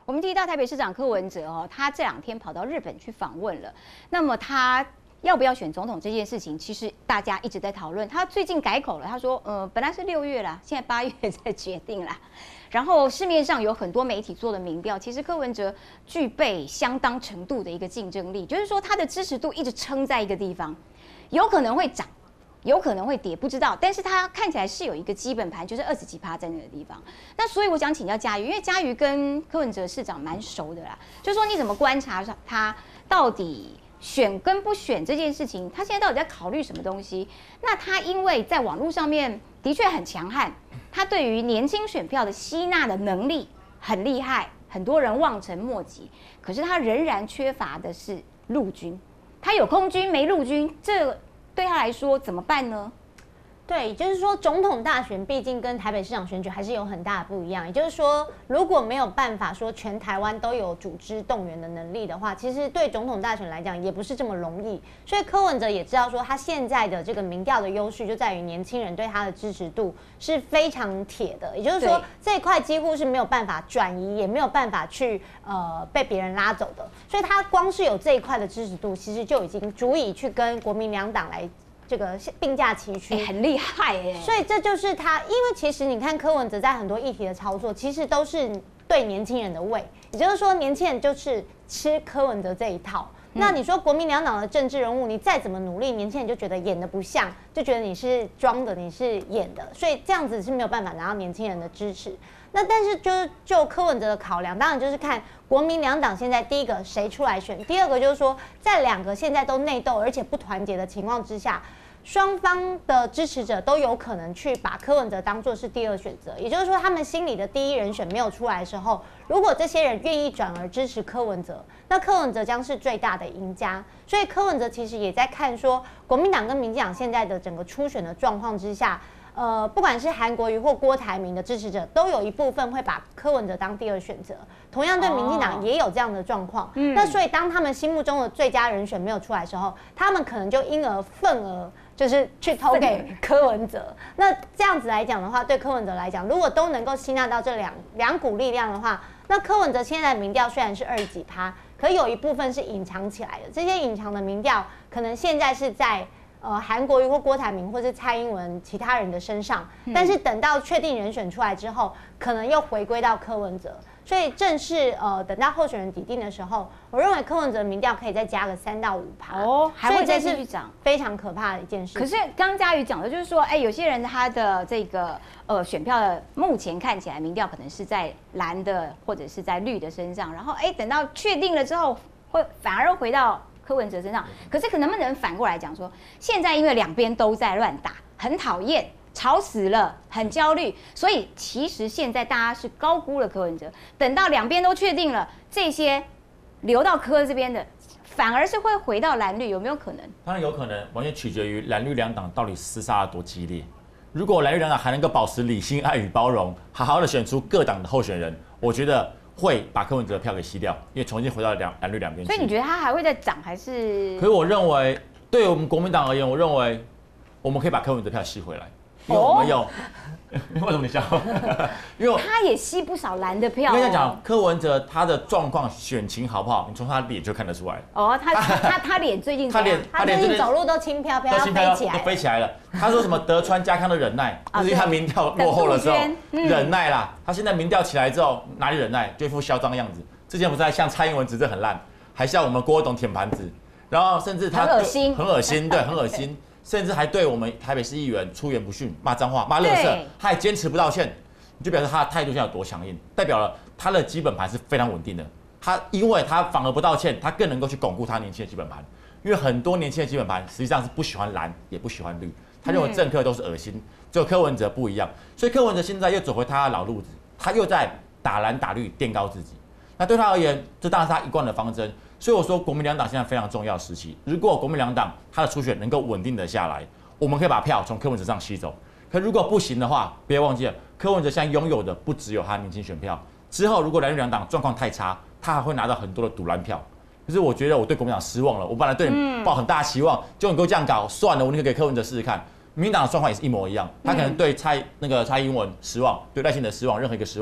我们提到台北市长柯文哲哦，他这2天跑到日本去访问了。那么他要不要选总统这件事情，其实大家一直在讨论。他最近改口了，他说，本来是6月啦，现在8月才决定啦。然后市面上有很多媒体做的民调，其实柯文哲具备相当程度的一个竞争力，就是说他的支持度一直撑在一个地方，有可能会涨。有可能会跌，不知道，但是它看起来是有一个基本盘，就是20几%在那个地方。那所以我想请教嘉瑜，因为嘉瑜跟柯文哲市长蛮熟的啦，就说你怎么观察他到底选跟不选这件事情，他现在到底在考虑什么东西？那他因为在网络上面的确很强悍，他对于年轻选票的吸纳的能力很厉害，很多人望尘莫及。可是他仍然缺乏的是陆军，他有空军没陆军，这对他来说怎么办呢？ 对，就是说总统大选毕竟跟台北市长选举还是有很大的不一样。也就是说，如果没有办法说全台湾都有组织动员的能力的话，其实对总统大选来讲也不是这么容易。所以柯文哲也知道说，他现在的这个民调的优势就在于年轻人对他的支持度是非常铁的。也就是说，这一块几乎是没有办法转移，也没有办法去被别人拉走的。所以他光是有这一块的支持度，其实就已经足以去跟国民两党来这个并驾齐驱， 很厉害耶。 所以这就是他，因为其实你看柯文哲在很多议题的操作，其实都是对年轻人的胃，也就是说年轻人就是吃柯文哲这一套。那你说国民两党的政治人物，你再怎么努力，年轻人就觉得演的不像，就觉得你是装的，你是演的，所以这样子是没有办法拿到年轻人的支持。那但是就柯文哲的考量，当然就是看国民两党现在第一个谁出来选，第二个就是说在2个现在都内斗而且不团结的情况之下，双方的支持者都有可能去把柯文哲当作是第2选择，也就是说他们心里的第1人选没有出来的时候，如果这些人愿意转而支持柯文哲，那柯文哲将是最大的赢家。所以柯文哲其实也在看说国民党跟民进党现在的整个初选的状况之下，不管是韩国瑜或郭台铭的支持者，都有一部分会把柯文哲当第2选择。同样对民进党也有这样的状况。那所以当他们心目中的最佳人选没有出来的时候，他们可能就因而份额就是去投给柯文哲。那这样子来讲的话，对柯文哲来讲，如果都能够吸纳到这两股力量的话，那柯文哲现在的民调虽然是20几%，可有一部分是隐藏起来的。这些隐藏的民调，可能现在是在韩国瑜或郭台铭或是蔡英文其他人的身上，但是等到确定人选出来之后，可能又回归到柯文哲。所以正式等到候选人底定的时候，我认为柯文哲的民调可以再加个3到5%， 哦，还会再继续涨， 非常可怕的一件事。 可是刚刚嘉瑜讲的就是说，有些人他的这个选票的目前看起来民调可能是在蓝的或者是在绿的身上，然后等到确定了之后，会反而回到柯文哲身上。可是能不能反过来讲说，现在因为2边都在乱打，很讨厌。吵死了，很焦虑，所以其实现在大家是高估了柯文哲。等到2边都确定了，这些流到柯这边的，反而是会回到蓝绿，有没有可能？ 当然有可能，完全取决于蓝绿两党到底厮杀得多激烈。如果蓝绿两党还能够保持理性、爱与包容，好好的选出各党的候选人，我觉得会把柯文哲的票给吸掉，因为重新回到蓝绿2边去。 所以你觉得他还会再涨，还是？ 可是我认为，对我们国民党而言，我认为我们可以把柯文哲票吸回来。因为我们有，为什么你笑？因为他也吸不少蓝的票。 我跟你讲，柯文哲他的状况、选情好不好，你从他脸就看得出来。 哦，他脸最近他最近走路都轻飘飘， 飞起来了。他说什么德川家康的忍耐，就是他民调落后的时候忍耐啦。他现在民调起来之后，哪里忍耐？就一副嚣张的样子。之前不是还向蔡英文执政很烂，还向我们郭董舔盘子，然后甚至他很恶心， 很恶心，对，很恶心。甚至还对我们台北市议员出言不逊，骂脏话、骂垃圾，他还坚持不道歉，你就表示他的态度现在有多强硬，代表了他的基本盘是非常稳定的。因为他反而不道歉，他更能够去巩固他年轻的基本盘。因为很多年轻的基本盘实际上是不喜欢蓝，也不喜欢绿，他认为政客都是恶心，只有柯文哲不一样。所以柯文哲现在又走回他的老路子，他又在打蓝打绿，垫高自己。那对他而言，这当然是他一贯的方针。所以我说，国民两党现在非常重要的时期。如果国民两党他的初选能够稳定的下来，我们可以把票从柯文哲上吸走。可如果不行的话，别忘记了，柯文哲现在拥有的不只有他年轻选票。之后如果蓝绿两党状况太差，他还会拿到很多的赌蓝票。可是我觉得我对国民党失望了。我本来对你抱很大的期望，就你给我这样搞，算了，我宁可给柯文哲试试看。民进党的状况也是一模一样，他可能对蔡英文失望，对赖清德失望，任何一个失望。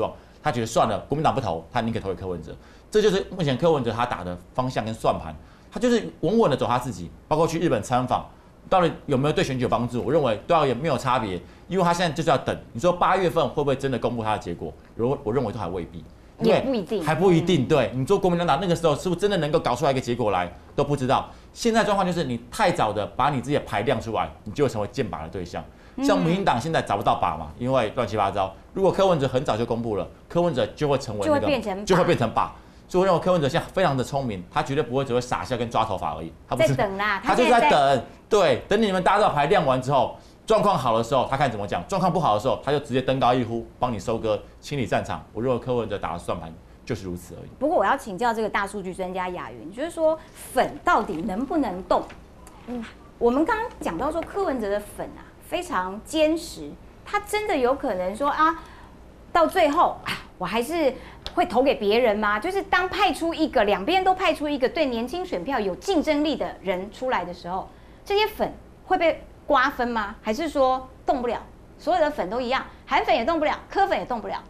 他觉得算了，国民党不投，他宁可投给柯文哲。这就是目前柯文哲他打的方向跟算盘，他就是稳稳的走他自己，包括去日本参访，到底有没有对选举有帮助？我认为对而言没有差别，因为他现在就是要等。你说8月份会不会真的公布他的结果？我认为都还未必。 也不一定， 还不一定。对，你做国民党那个时候是不是真的能够搞出来一个结果来都不知道。现在状况就是你太早的把你自己的牌亮出来，你就会成为箭靶的对象。像民进党现在找不到靶嘛，因为乱七八糟。如果柯文哲很早就公布了，柯文哲就会成为那个就会变成靶。所以我认为柯文哲现在非常的聪明，他绝对不会只会傻笑跟抓头发而已，他不是在等啦， 他就是在等。对，等你们大家都牌亮完之后。状况好的时候，他看怎么讲；状况不好的时候，他就直接登高一呼，帮你收割、清理战场。我认为柯文哲打的算盘就是如此而已。 不过我要请教这个大数据专家雅云，就是说粉到底能不能动？我们刚刚讲到说柯文哲的粉啊非常坚实，他真的有可能说啊，到最后啊，我还是会投给别人吗？就是当派出一个两边都派出一个对年轻选票有竞争力的人出来的时候，这些粉会被瓜分吗？还是说动不了？所有的粉都一样，韩粉也动不了，柯粉也动不了。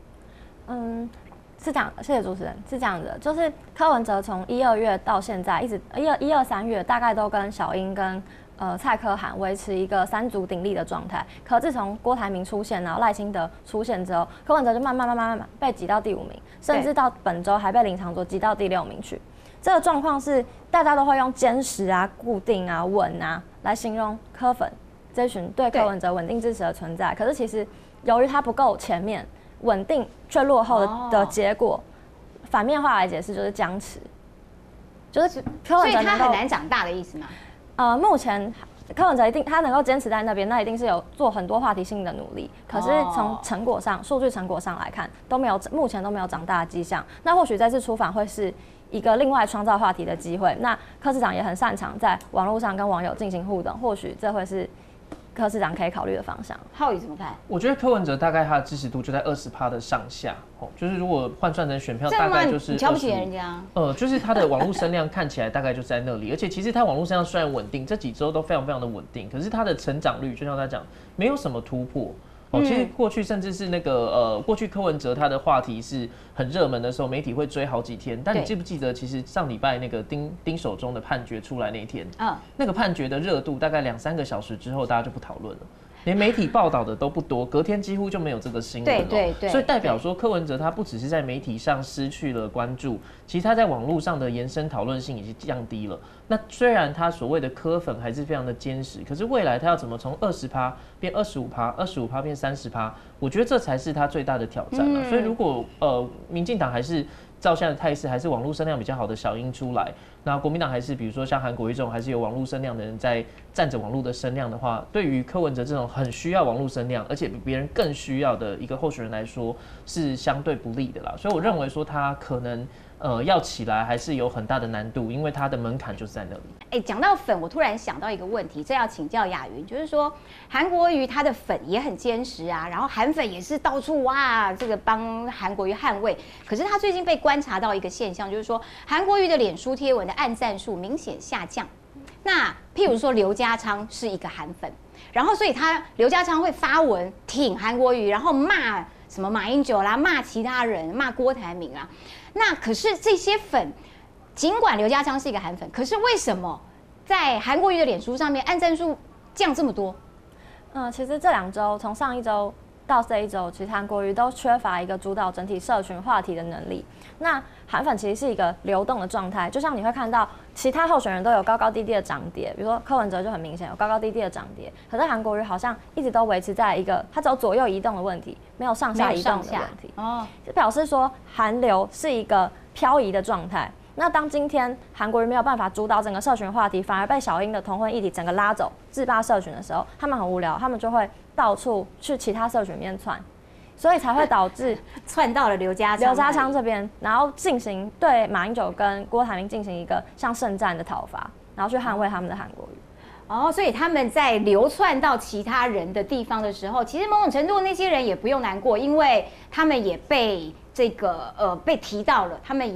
是这样，谢谢主持人。是这样的，就是柯文哲从1、2月到现在，一直1、2、3月大概都跟小英跟蔡柯韩维持一个3足鼎立的状态。可自从郭台铭出现，然后赖清德出现之后，柯文哲就慢慢被挤到第5名，甚至到本周还被林昶佐挤到第6名去。这个状况是大家都会用坚实啊、固定啊、稳啊来形容柯粉这群对柯文哲稳定支持的存在。可是其实由于他不够前面稳定却落后的结果，反面话来解释就是僵持，就是柯文哲所以他很难长大的意思吗？ 目前柯文哲他能够坚持在那边，那一定是有做很多话题性的努力。可是从成果上、数据成果上来看，目前都没有长大的迹象。那或许这次出访会是一个另外创造话题的机会。那柯市长也很擅长在网络上跟网友进行互动，或许这会是柯市长可以考虑的方向。 浩宇怎么看？ 我觉得柯文哲大概他的支持度就在20%的上下，就是如果换算成选票，大概就是你瞧不起人家？ 就是他的网络声量看起来大概就在那里，而且其实他网络声量虽然稳定，这几周都非常的稳定，可是他的成长率就像他讲，没有什么突破。其实过去甚至是那个过去柯文哲他的话题是很热门的时候，媒体会追好几天。但你记不记得，其实上礼拜那个丁守中的判决出来那一天，那个判决的热度大概2、3个小时之后，大家就不讨论了。连媒体报道的都不多，隔天几乎就没有这个新闻了。对，所以代表说柯文哲他不只是在媒体上失去了关注，其实他在网络上的延伸讨论性也是降低了。那虽然他所谓的柯粉还是非常的坚实，可是未来他要怎么从20%变25%，25%变30%，我觉得这才是他最大的挑战啊。所以如果民进党还是照现在的态势，还是网络声量比较好的小英出来，那国民党还是比如说像韩国瑜这种还是有网络声量的人在占着网络的声量的话，对于柯文哲这种很需要网络声量，而且比别人更需要的一个候选人来说，是相对不利的啦。所以我认为说他可能要起来还是有很大的难度，因为他的门槛就是在那里。 讲到粉，我突然想到一个问题，这要请教雅云，就是说韩国瑜他的粉也很坚实啊，然后韩粉也是到处哇这个帮韩国瑜捍卫，可是他最近被观察到一个现象，就是说韩国瑜的脸书贴文的按赞数明显下降。那譬如说刘家昌是一个韩粉，然后所以刘家昌会发文挺韩国瑜，然后骂什么马英九啦，骂其他人，骂郭台铭啦。那可是这些粉，尽管刘家昌是一个韩粉，可是为什么在韩国瑜的脸书上面按赞数降这么多？ 其实这2周，从上一周到这一周，其实韩国瑜都缺乏一个主导整体社群话题的能力。那韩粉其实是一个流动的状态，就像你会看到其他候选人都有高高低低的涨跌，比如说柯文哲就很明显有高高低低的涨跌，可是韩国瑜好像一直都维持在一个他只有左右移动的问题，没有上下移动的问题，就表示说韩流是一个漂移的状态。那当今天韩国瑜没有办法主导整个社群话题，反而被小英的同婚议题整个拉走，制霸社群的时候，他们很无聊，他们就会到处去其他社群里面窜，所以才会导致窜到了刘家昌这边，然后进行对马英九跟郭台铭进行一个像圣战的讨伐，然后去捍卫他们的韩国瑜。 所以他们在流窜到其他人的地方的时候，其实某种程度那些人也不用难过，因为他们也被这个被提到了，他们也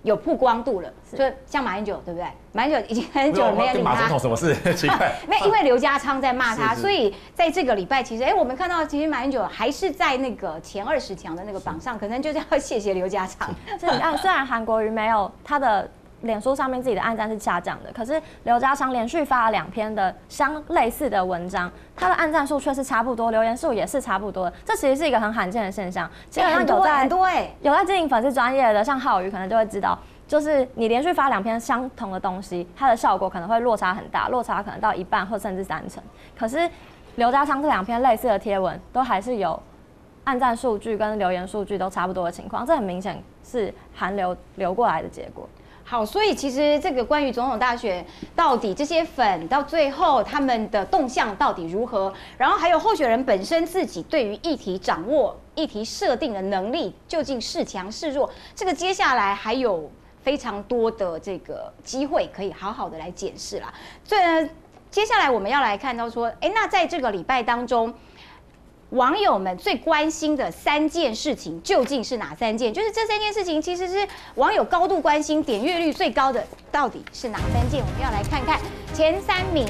有曝光度了，就像马英九，对不对？马英九已经很久没有理跟马总统什么事？奇怪， 没，因为刘家昌在骂他，所以在这个礼拜，其实我们看到其实马英九还是在那个前20强的那个榜上，可能就是要谢谢刘家昌。 虽然韩国瑜没有他的脸书上面自己的按赞是下降的，可是刘家昌连续发了2篇的类似的文章，他的按赞数却是差不多，留言数也是差不多的，这其实是一个很罕见的现象。基本上有在经营粉丝专业的，像浩宇可能就会知道，就是你连续发2篇相同的东西，它的效果可能会落差很大，落差可能到1半或甚至3成。可是刘家昌这2篇类似的贴文，都还是有按赞数据跟留言数据都差不多的情况，这很明显是韩流过来的结果。 好，所以其实这个关于总统大选，到底这些粉到最后他们的动向到底如何，然后还有候选人本身自己对于议题掌握、议题设定的能力究竟是强是弱，这个接下来还有非常多的这个机会可以好好的来检视啦。所以呢，接下来我们要来看到说，那在这个礼拜当中，网友们最关心的3件事情究竟是哪3件？就是这3件事情其实是网友高度关心、点阅率最高的，到底是哪3件？我们要来看看前3名。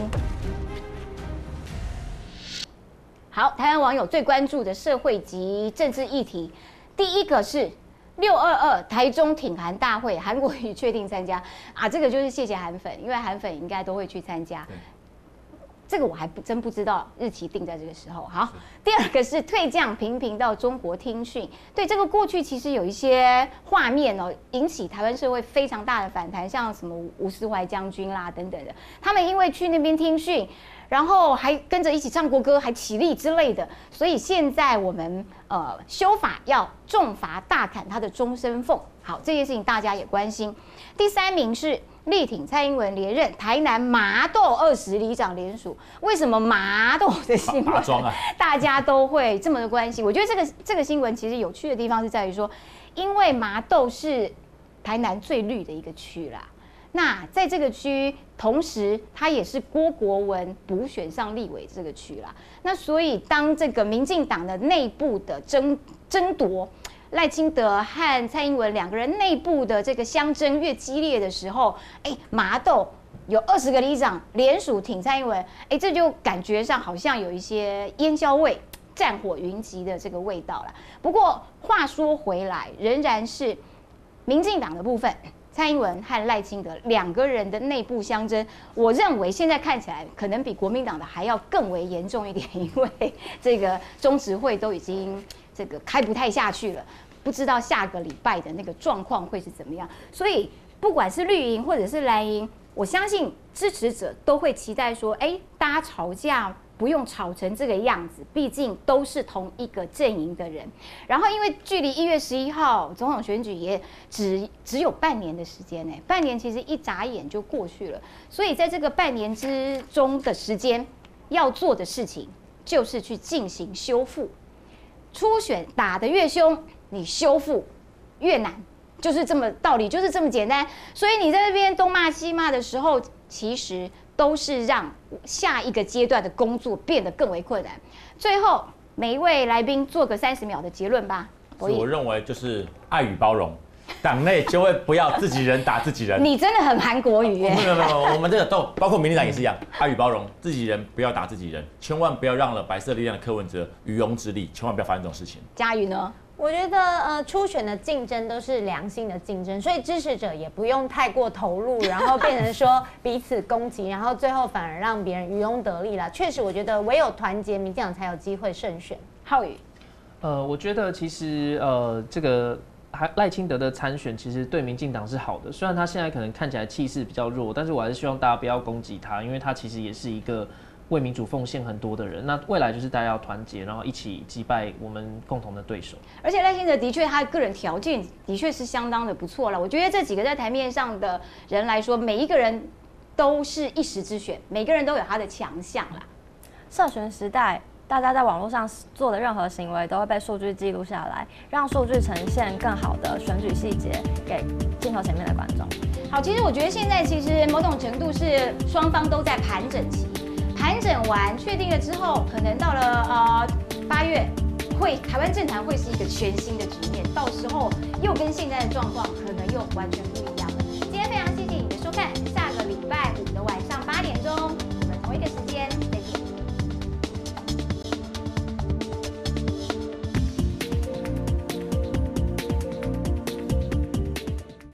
好，台湾网友最关注的社会及政治议题，第一个是622台中挺韩大会，韩国瑜确定参加啊，这个就是谢谢韩粉，因为韩粉应该都会去参加。这个我还真不知道日期定在这个时候。好，第二个是退将频频到中国听训，对这个过去其实有一些画面引起台湾社会非常大的反弹，像什么吴思怀将军啦等等的，他们因为去那边听训，然后还跟着一起唱国歌，还起立之类的，所以现在我们修法要重罚大砍他的终身俸。好，这件事情大家也关心。第3名是力挺蔡英文连任台南麻豆20里长联署，为什么麻豆的新闻大家都会这么的关心？我觉得这个新闻其实有趣的地方是在于说，因为麻豆是台南最绿的一个区啦。那在这个区，同时它也是郭国文补选上立委这个区啦。那所以当这个民进党的内部的争夺，赖清德和蔡英文2个人内部的这个相争越激烈的时候，麻豆有20个里长联署挺蔡英文，这就感觉上好像有一些烟硝味、战火云集的这个味道了。不过话说回来，仍然是民进党的部分，蔡英文和赖清德2个人的内部相争，我认为现在看起来可能比国民党的还要更为严重一点，因为这个中执会都已经这个开不太下去了，不知道下个礼拜的那个状况会是怎么样。所以不管是绿营或者是蓝营，我相信支持者都会期待说，大家吵架不用吵成这个样子，毕竟都是同一个阵营的人。然后因为距离1月11号总统选举也只有半年的时间半年其实一眨眼就过去了，所以在这个半年之中的时间，要做的事情就是去进行修复。初选打得越凶，你修复越难，就是这么道理，就是这么简单。所以你在那边东骂西骂的时候，其实都是让下一个阶段的工作变得更为困难。最后，每一位来宾做个30秒的结论吧。 我认为就是爱与包容，党内就会不要自己人打自己人。 你真的很韩国语耶！ 没有，我们这个都包括民进党也是一样，爱与包容，自己人不要打自己人，千万不要让了白色力量的柯文哲渔翁之利，千万不要发生这种事情。 嘉瑜呢？ 我觉得初选的竞争都是良性的竞争，所以支持者也不用太过投入，然后变成说彼此攻击，然后最后反而让别人渔翁得利啦。确实，我觉得唯有团结，民进党才有机会胜选。 浩宇， 我觉得其实这个赖清德的参选其实对民进党是好的，虽然他现在可能看起来气势比较弱，但是我还是希望大家不要攻击他，因为他其实也是一个为民主奉献很多的人。那未来就是大家要团结，然后一起击败我们共同的对手。 而且赖清德的确他个人条件的确是相当的不错了。我觉得这几个在台面上的人来说，每一个人都是一时之选，每个人都有他的强项啦。 社群时代，大家在网络上做的任何行为都会被数据记录下来，让数据呈现更好的选举细节给镜头前面的观众。 好，其实我觉得现在其实某种程度是双方都在盘整期，盘整完确定了之后，可能到了8月台湾政坛会是一个全新的局面，到时候又跟现在的状况可能又完全不一样了。今天非常谢谢你的收看，下